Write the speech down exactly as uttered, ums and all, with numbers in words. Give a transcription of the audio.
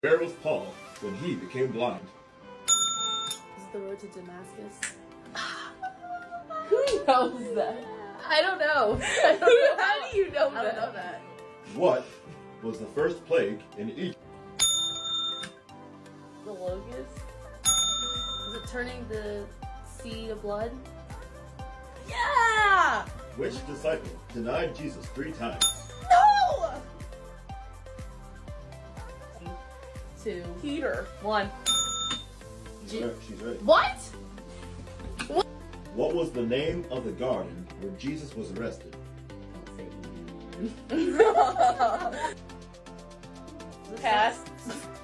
Where was Paul when he became blind? Is it the road to Damascus? Who knows that? I don't know. I don't know. How do you know I that? don't know that. What was the first plague in Egypt? The locust? Is it turning the sea to blood? Yeah! Which disciple denied Jesus three times? No! Two. Peter. One. She's right. She's right. What? What was the name of the garden where Jesus was arrested? Don't say Eden. Pass.